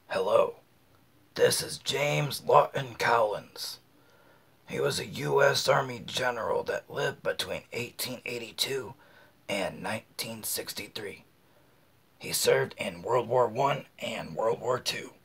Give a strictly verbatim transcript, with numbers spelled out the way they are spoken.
Hello, this is James Lawton Collins. He was a U S Army general that lived between eighteen eighty-two and nineteen sixty-three. He served in World War One and World War Two.